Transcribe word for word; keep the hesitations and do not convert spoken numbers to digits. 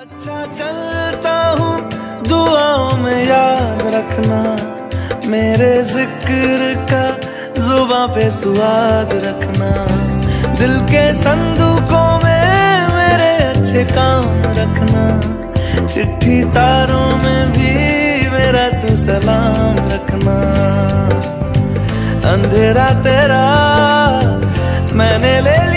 अच्छा चलता हूँ दुआओं में याद रखना, मेरे जिक्र का जुबां पे स्वाद रखना, दिल के संदूकों में मेरे अच्छे काम रखना, चिट्ठी तारों में भी मेरा तू सलाम रखना। अंधेरा तेरा मैंने ले लिया